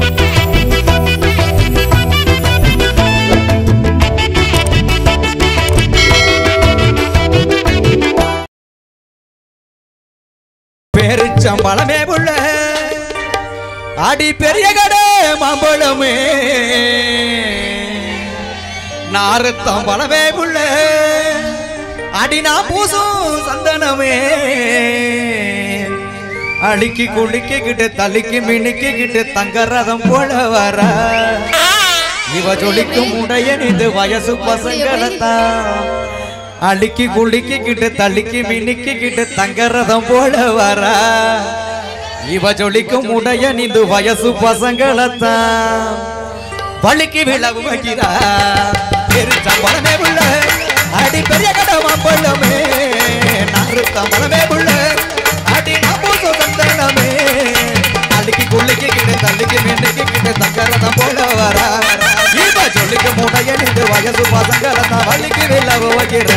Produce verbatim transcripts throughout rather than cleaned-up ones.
சம்பளமே புள்ள அடி பெரிய கடை மாம்பழமே நாரத்தம் பழமே புள்ள அடி நான் பூசும் சந்தனமே அடிக்கி குளிக்கி கிட்டு தள்ளிக்கு மினிக்கி கிட்டு தங்க ரதம் போல வர இவ ஜொலிக்கும் உடைய இது வயசு பசங்களத்தான் அடிக்கி குளிக்கி கிட்டு தள்ளிக்கு மினிக்கி கிட்டு தங்க ரதம் போல வர இவ ஜொலிக்கும் உடைய நின்று வயசு பசங்களத்தான் வலிக்கு விளவு வைக்கிறா பெருச்சம்பளமே புள்ள அடி பெரிய கடை மாம்பழமே நாருத்தம்பளமே புள்ள அடி நம்பூசு சந்தனமே அடிக்கி குளிக்கி கிட்டு தள்ளிக்கு மினிக்கி கிட்டு தங்க ரதம் போல வர இவ ஜொலிக்கும் உடைய நின்று வயசு பசங்களத்தான் வலிக்கு விளவு வைக்கிறா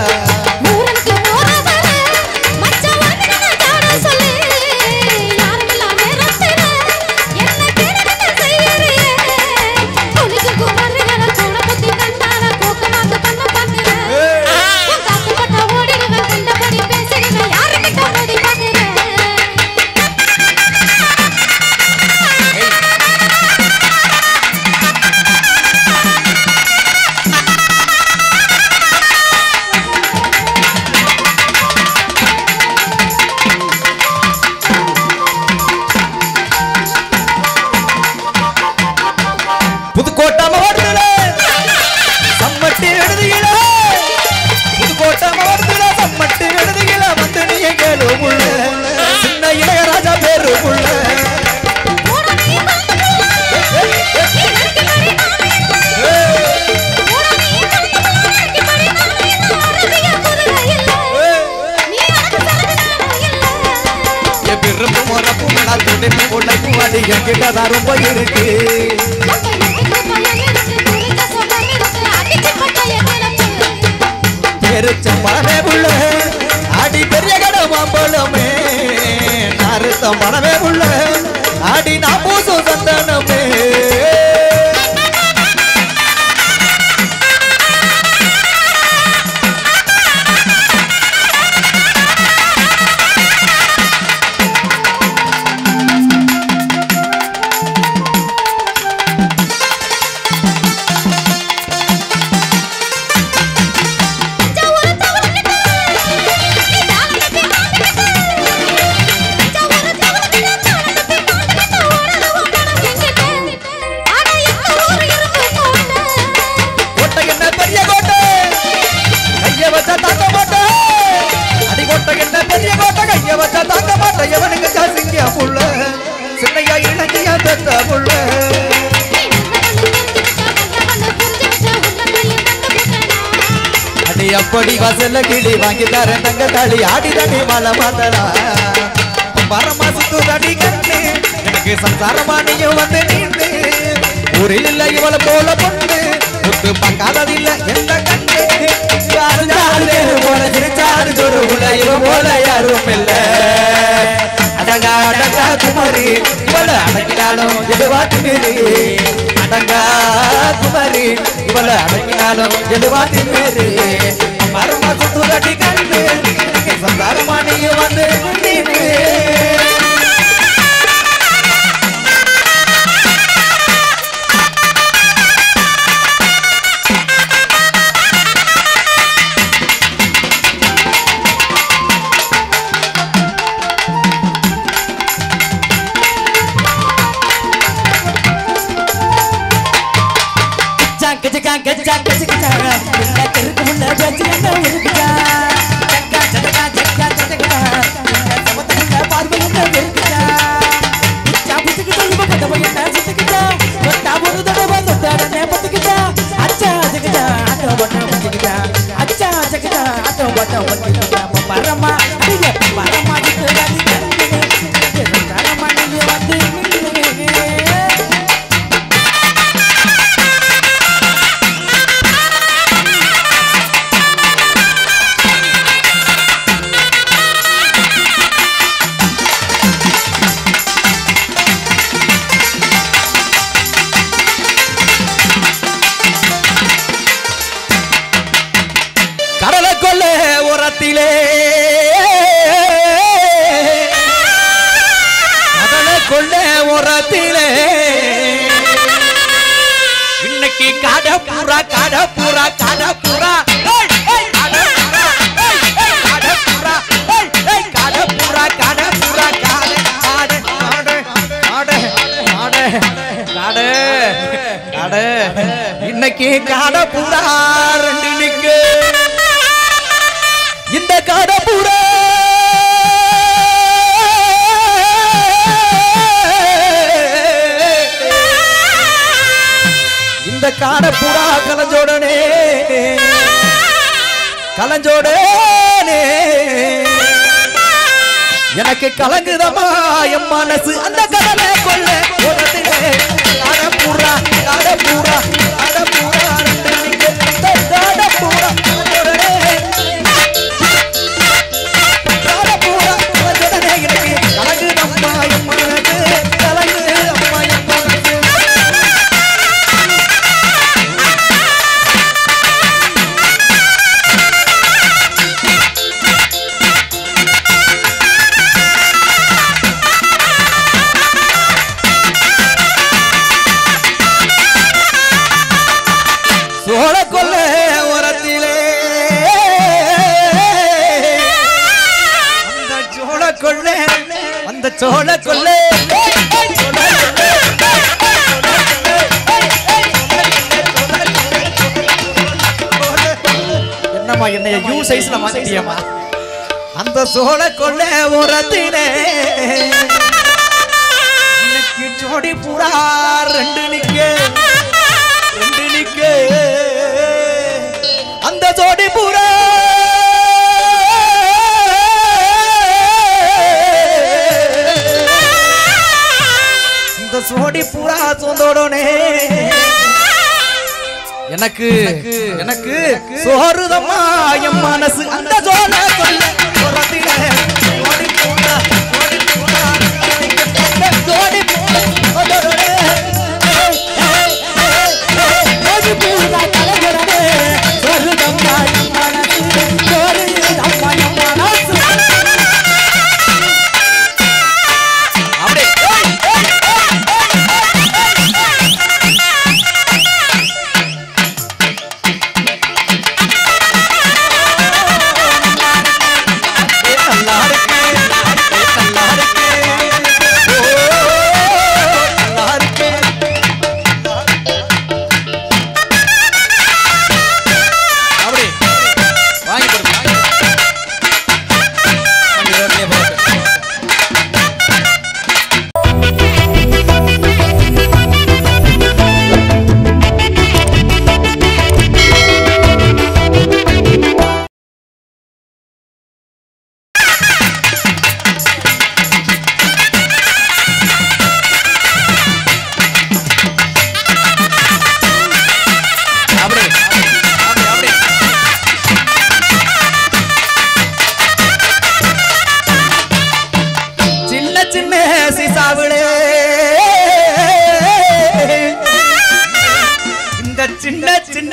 ரொம்ப இருக்கு பெருச்சம்பளமே புள்ள அடி பெரிய கடை மாம்பழமே நாருத்தம்பளமே புள்ள அடி நான் பூசு சந்தனமே அப்படி வாசல்ல கிளி வாங்கி தரேன் தங்க தாளி ஆடி தண்ணி மலை மாத்தலா பரமா சுத்து தடி கண்ணு எனக்கு சம்சாரமா நீயும் வந்து நீண்டு ஊரில் இல்ல இவளை போல பொண்ணு முத்து பார்க்காததில்ல எந்த கண்ணு போல சிரிச்சாரு சொருகுல இவ போல யாரும் இல்ல அடங்கா அடங்கா குமரி இவள அடங்கினாலும் எதுவா திமிரி அடங்கா குமரி இவள அடங்கினாலும் எதுவா திமிரி மரமா சுத்து தடி கண்டு சந்தாரமா நீயும் வந்து நீண்டு கடப்புறா கடப்புறா கடப்புறா இன்னைக்கு கடப்புறா ரெண்டு நிக்கு இந்த கடப்புறா இந்த காடப்புறா கலஞ்சோடனே கலஞ்சோடனே எனக்கு கலங்குதமா என் மனசு அந்த கடலை கொள்ள காடப்புறா காடப்புறா காடப்புறா காடப்புறா காடப்புறா கலஞ்சோடனே எனக்கு கலங்குதம்மா என் மனசு கலங்கு அம்மா என் மனசு அந்த சோழ கொள்ளே என்னம்மா என்னைய யூ சைஸ்ல மாத்திட்டியம்மா அந்த சோழ கொள்ளே உரத்திலே இன்னைக்கு ஜோடி புறா ரெண்டு நிக்க ரெண்டு நிக்க அந்த ஜோடி புறா சோடி பூரா சோந்தோடனே எனக்கு எனக்கு சோறுதம்மா என் மனசு அந்த சோழ கொள்ள புறத்திலே சோடி பூரா சோடி பூரா சோடி பூரா சோடி பூரா கலங்கரனே சோறுதம்மா என் மனசு சோறுதம்மா என் மனசு சின்ன சின்ன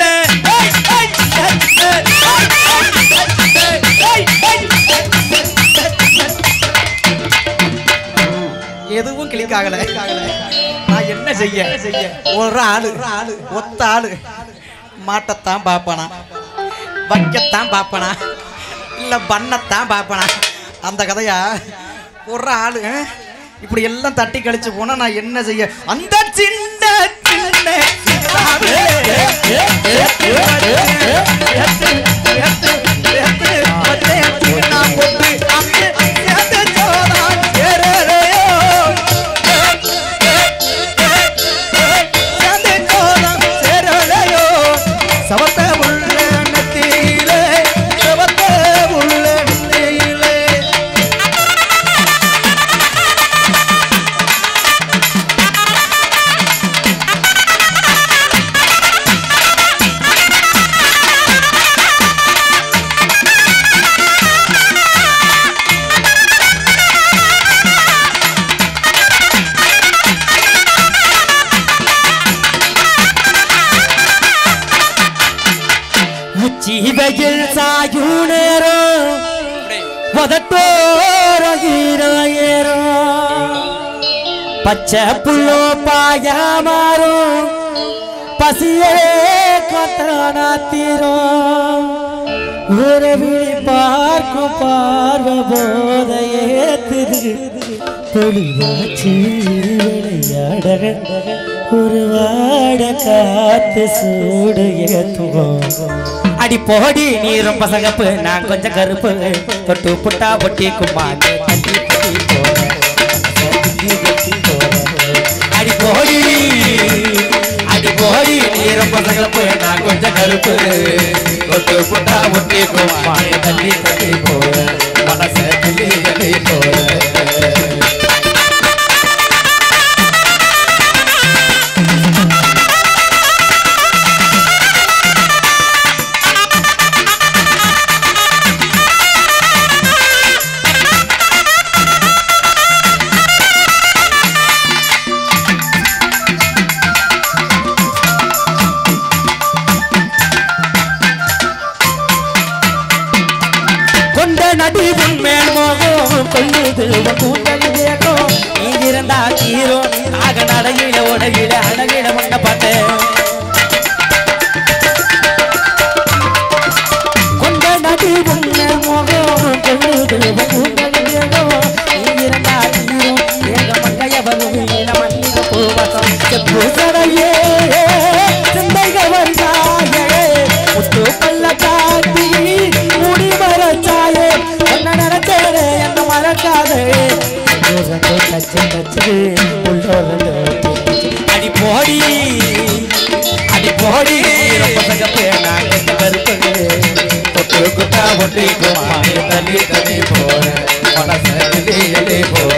எதுவும் கிளிக் ஆகல நான் என்ன செய்ய ஒரு ஆளு ஒத்த ஆளு மாட்டத்தான் பாப்பனா வைக்கத்தான் பாப்பனா இல்ல பண்ணத்தான் பாப்பனா அந்த கதையா ஒரு ஆளு இப்படி எல்லாம் தட்டி கழிச்சு போனா நான் என்ன செய்ய அந்த சின்ன சின்ன வெயில் சாயுனேரோ வதட்டோரோ ஹீரோயேரோ பச்சை புல்லோ பாயாமாரோ பசியே கொத்தானா தீரும் ஒரு விழி பார்க்கும் பார்வை போதையேத்துது தொழிலாச்சு விளையாட ஒரு வாட காத்து சூடு ஏத்துவோம் அடி போடி நீ ரொம்ப சகப்பு நான் கொஞ்சம் கருப்பு தொட்டு புட்டா பொட்டி கும்மா அடி போடி அடி போடி நீ ரொம்ப சகப்பு நான் கொஞ்சம் கருப்பு தொட்டு புட்டா பொட்டி கும்மா தள்ளி தள்ளி போற மனச தள்ளி தள்ளி போற நடிவும் மேல்மோகம் கொள்ளுது கூட்டல் வேகம் நீ இருந்தா தீரோ ஆக நடையில உடையில அழகில மண்ட பார்த்தேன் கொண்ட நடிவும் மேல்மோகம் கொள்ளுது கூட்டல் வேகம் நீ இருந்தா தீரோ ஏக மங்கைய வருவில மல்லிக பூவசம் பூசடையே சிந்தைக வந்தாயே முத்து பல்ல காட்டி முடி மரச்சாயே அடி போடி அடி போடி ரொம்ப சகப்பே நான் கொஞ்சம் கருப்பு தொட்டு குட்டா ஒட்டி குமாரி தள்ளி தள்ளி போற மனச எலி எலி போற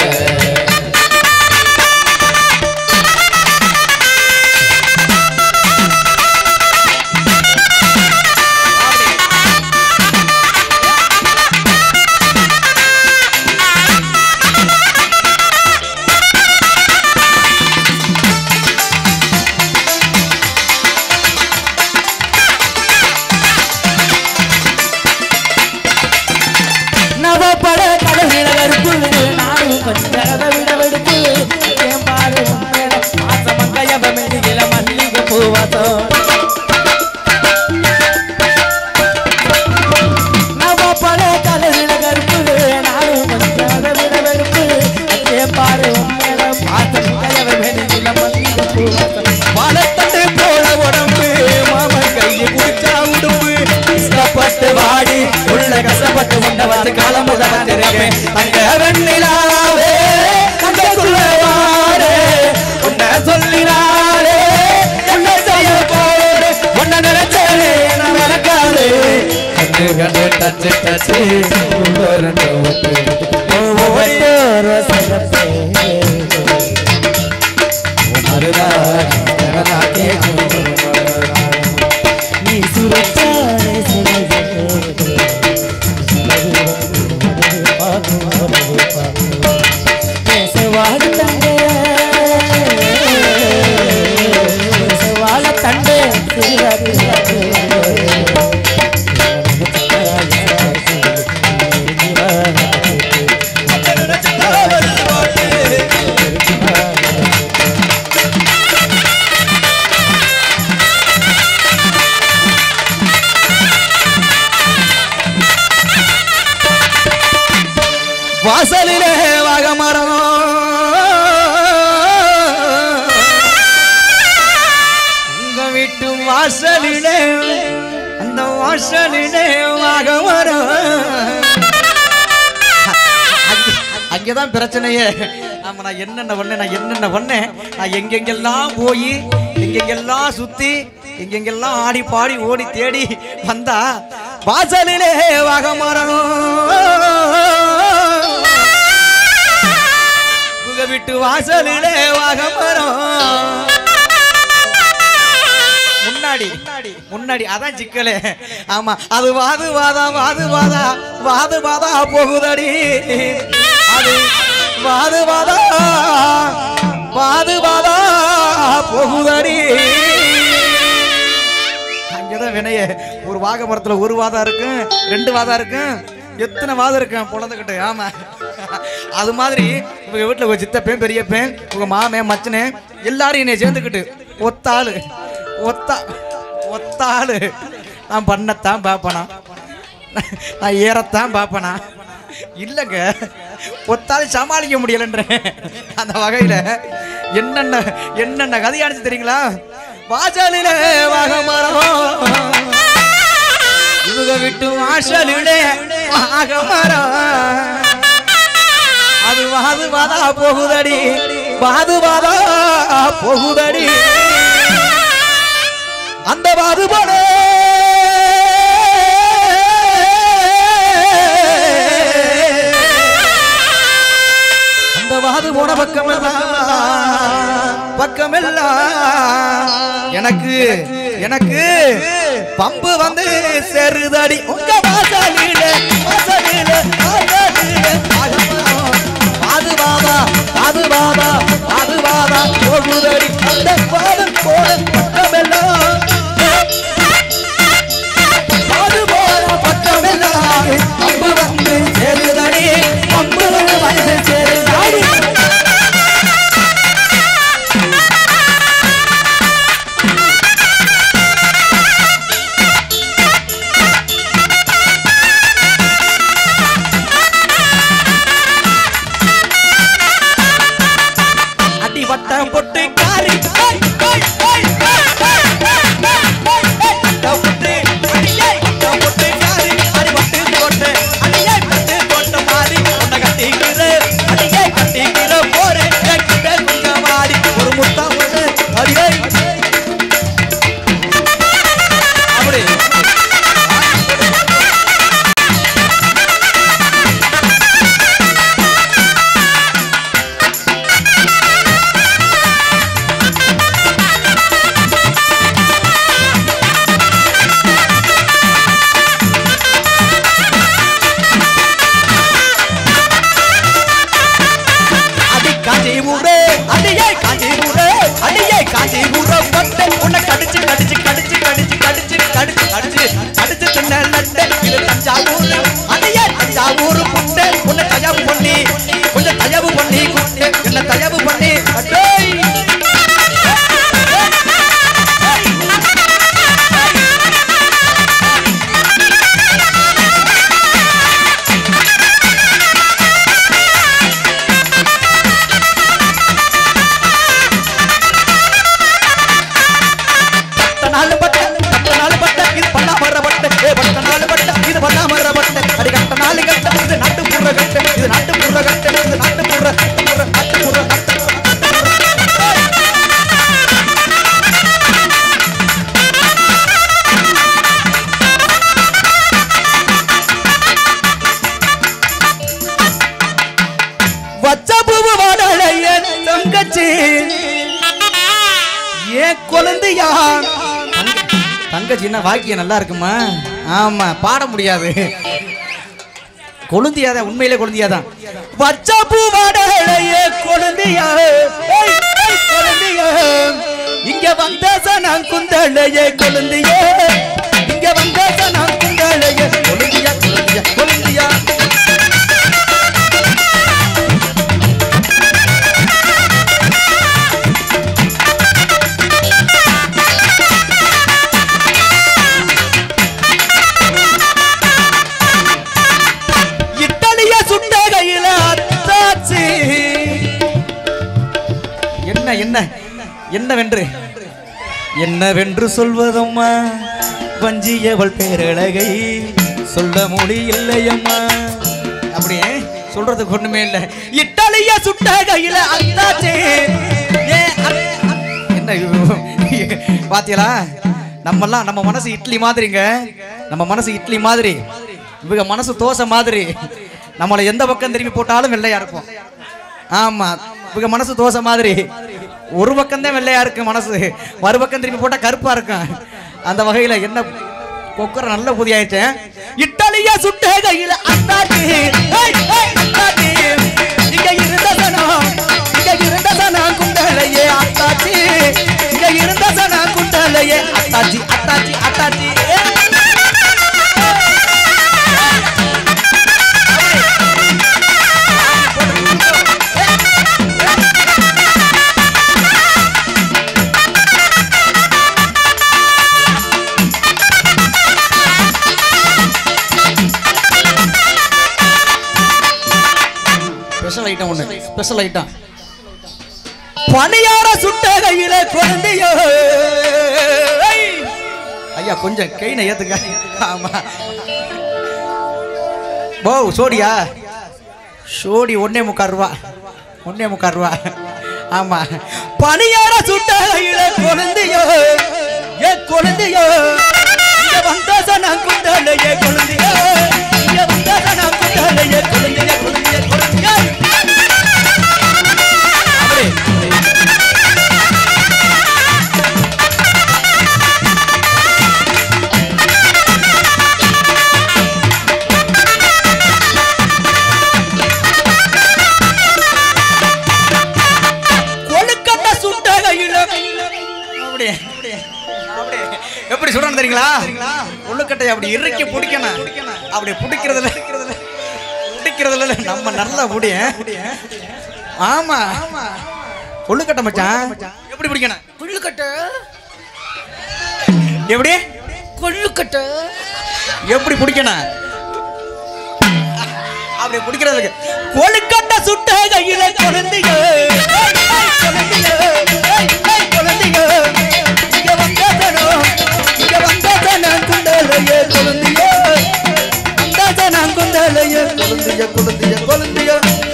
வாசலிலே வாகமரம் உங்க வீட்டு வாசலிலே அந்த வாசலிலே வாகமரம் அங்கதான் பிரச்சனையே. ஆமா, நான் என்னென்ன பண்ணேன் நான் என்னென்ன பண்ணேன் நான் எங்கெங்கெல்லாம் போய் எங்கெங்கெல்லாம் சுத்தி எங்கெங்கெல்லாம் ஆடி பாடி ஓடி தேடி வந்தா வாசலிலே வாகமரம் விட்டு வாசலிலே வாகமரம் முன்னாடி முன்னாடி அதான் சிக்கலே. ஆமா, அது வாது வாதா வாது வாதா வாது வாதா போகுதடி அது வாது வாதா வாது வாதா போகுதடி. அங்கதான் வினைய ஒரு வாக மரத்துல ஒரு வாதம் இருக்கு, ரெண்டு வாதம் இருக்கு, எத்தனை வாதம் இருக்கு பொழந்துக்கிட்டு. ஆமா, அது மாதிரி உங்க வீட்டுல ஒரு சித்தப்பேன் பெரியப்பேன் உங்க மாமே மச்சனே எல்லாரும் என்னை சேர்ந்துக்கிட்டு ஒத்தாளு ஒத்தா ஒத்தாளு நான் பண்ணத்தான் பாப்பனா நான் ஏறத்தான் பாப்பனா இல்லைங்க ஒத்தாலும் சமாளிக்க முடியலன்றேன் அந்த வகையில என்னென்ன என்னென்ன கதையானுச்சு தெரியுங்களா வாசலில வாகமரம் இவங்க விட்டு வாசலிலே வாகமரம் அது வாது வாதா போகுதடி வாது வாதா போகுதடி அந்த வாது போட வாது போன பக்கமெல்லாம் பக்கமெல்லாம் எனக்கு எனக்கு பம்பு வந்து செருதடி உங்க வாசலில வாசலில வாது வாதா வாது வாதா வாது வாதா போகுதடி அந்த வாது போன பக்கமெல்லாம் வாது போன பக்கமெல்லாம் பம்பு வந்து செருதடி பம்பு வந்து செருதடி பொட்டு காரி ஒரு முத்தா அப்படி தங்கச்சின்னா வாக்கியம் நல்லா இருக்குமா ஆமா பாட முடியாது கொழுந்தியாதான் உண்மையிலே கொழுந்தியாதான் வச்சா பூவாடையே கொழுந்தியா கொழுந்தியா இங்க வந்த சனம் குந்தளையே கொழுந்தியே இங்க வந்த சனம் குந்தளையே கொழுந்தியா கொழுந்தியா கொழுந்தியா என்ன என்ன என்னவென்று என்னவென்று சொல்வதம்மா வஞ்சியவள் பேரழகை சொல்ல முடியலையம்மா அப்படியே சொல்றதுக்கு ஒண்ணுமே இல்லை இத்தாலிய சுட்ட கையில அத்தாச்சே என்ன பாத்தீங்களா நம்மெல்லாம் நம்ம மனசு இட்லி மாதிரிங்க நம்ம மனசு இட்லி மாதிரி இவங்க மனசு தோசை மாதிரி நம்மளை எந்த பக்கம் திரும்பி போட்டாலும் வெள்ளையா இருப்போம் ஆமா இவங்க மனசு தோசை மாதிரி ஒரு பக்கம் தான் வெள்ளையா இருக்கு மனசு மறுபக்கம் திரும்பி போட்டா கருப்பா இருக்கும் அந்த வகையில என்ன கொக்கர நல்ல புதியாயிடுச்சு இத்தாலியா சுட்ட கையில அத்தாச்சி அத்தாச்சி இங்க இருந்த சனம் இங்க இருந்த சனம் குண்டலையே அத்தாச்சி இங்க இருந்த சனம் குண்டலையே அத்தாச்சி அத்தாச்சி அத்தாச்சி ஸ்பெஷல் ஐட்டம். பணியார சுட்ட கையில குழந்தையோ. ஐயா கொஞ்சம் கைனை ஏத்துக்க. ஆமா போ சோடியா சோடி ஒன்னே முக்கால் ரூபா ஒன்னே முக்கால் ரூபா. ஆமா பணியார சுட்ட கையில குழந்தையோ ஏ குழந்தையோ வந்தாச நான் குண்டால ஏ குழந்தையோ வந்தாச நான் குண்டால ஏ குழந்தைய குழந்தைய குழந்தைய எப்படி சொல்றேன்னு தெரியுங்களா? கொள்ளுக்கட்டை அப்படி இறுக்கி பிடிக்கணும். அப்படி பிடிக்கிறதுல பிடிக்கிறதுல நம்ம நல்லா முடிய. ஆமா கொள்ளுக்கட்டை மச்சான் எப்படி பிடிக்கணும்? கொள்ளுக்கட்டை எப்படி கொள்ளுக்கட்டை எப்படி பிடிக்கணும்? அப்படி பிடிக்கிறதுக்கு கொள்ளுக்கட்டை சுட்ட கையில குழந்தைங்க குழந்தைங்க குழந்தைங்க இங்க வந்தாதனோ இங்க வந்தாதன குண்டலையே குழந்தைய வந்தாதன குண்டலையே குழந்தைய குழந்தைய குழந்தைய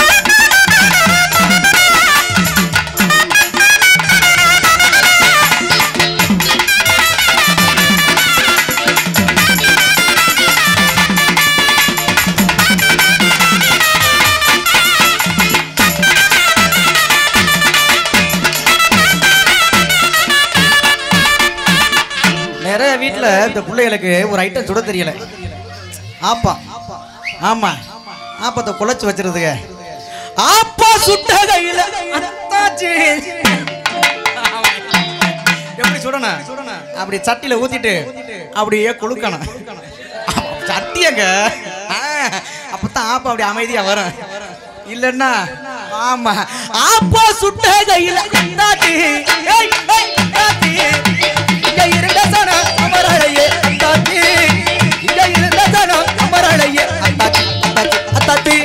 வீட்டுல இந்த பிள்ளைகளுக்கு ஒரு ஐட்டம் சுட தெரியல. ஆப்பா ஆமா ஆப்பத்தை குழைச்சு வச்சிருதுங்க. ஆப்பா சுட்ட கையில அத்தாச்சி எப்படி சுடணும்? அப்படி சட்டியில ஊத்திட்டு அப்படியே குளுக்கணும். சட்டியங்க அப்பதான் ஆப்பா அப்படி அமைதியா வரும். இல்லன்னா ஆமா ஆப்பா சுட்ட கையில அத்தாச்சி அமரழையே அத்தாச்சி இங்க இருந்ததனோ அமரழையே அத்தாச்சி அத்தாச்சி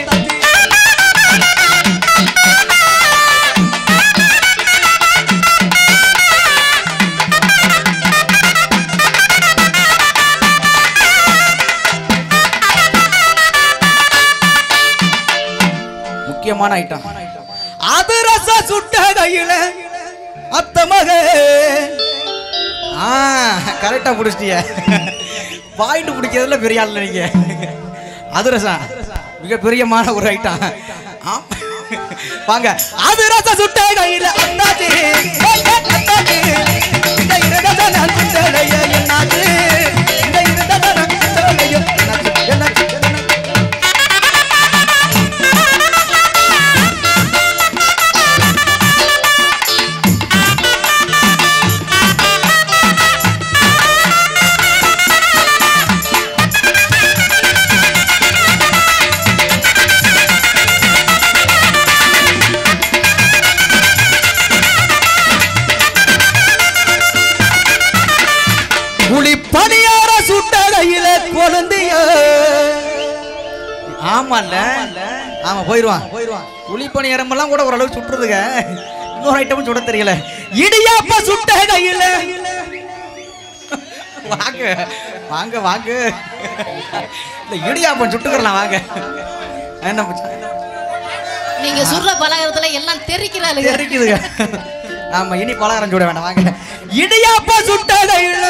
முக்கியமான ஐட்டம் அதிரச சுட்ட கையில அத்த மக. கரெக்டா பிடிச்சிட்டிய. பாயிண்ட் பிடிக்கிறதுல பெரிய ஆள் நீங்க. அதிரசம் மிக பெரியமான ஒரு ஐட்டம். வாங்க அதிரச சுட்ட கையில அண்ணாச்சி அண்ணாச்சி இந்த இருந்தத நான் குண்டலைய என்னாச்சு இந்த இருந்தத நான் குண்டலைய என்னாச்சு என்னாச்சு பணியார சுட்ட கையில குழந்தைய. ஆமால ஆமா போயிருவான் போயிருவான் புளி பணியாரம் எல்லாம் கூட ஓரளவு சுட்டுறதுங்க. இன்னொரு ஐட்டமும் சுட தெரியல. இடியாப்ப சுட்ட கையில. வாங்க வாங்க வாங்க இல்ல இடியாப்பம் சுட்டுக்கலாம் வாங்க. என்ன நீங்க சுடுற பலகாரத்துல எல்லாம் தெரிக்கிறாங்க தெரிக்குதுங்க. ஆமா இனி பலகாரம் சுட வேண்டாம் வாங்க. இடியாப்ப சுட்ட கையில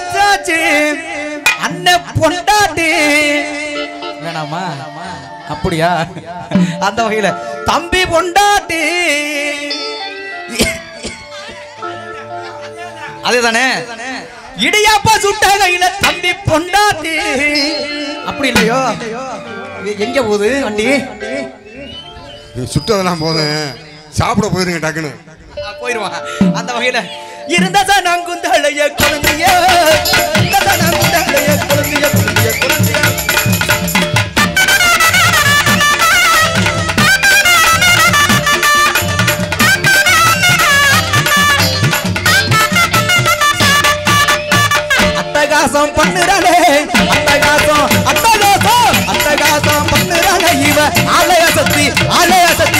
அண்ணன் பொண்டாட்டி வேணாமா? அப்படியா? அந்த வகையில தம்பி பொண்டாட்டி அதுதானே. இடியாப்பா சுட்ட கையில தம்பி பொண்டாட்டி. அப்படி இல்லையோ? எங்க போகுது வண்டி? சுட்டதெல்லாம் போதும் சாப்பிட போயிருங்க டக்குன்னு போயிருவான். அந்த வகையில இருந்ததா நான் குந்தாளைய குழந்தைய இருந்ததா நான் குந்தாளைய குழந்தைய குழந்தைய குழந்தைய அட்டகாசம் பண்ணுறானே அட்டகாசம் அட்டகாசம் அட்டகாசம் பண்ணுறானே இவ ஆலய சக்தி ஆலய சக்தி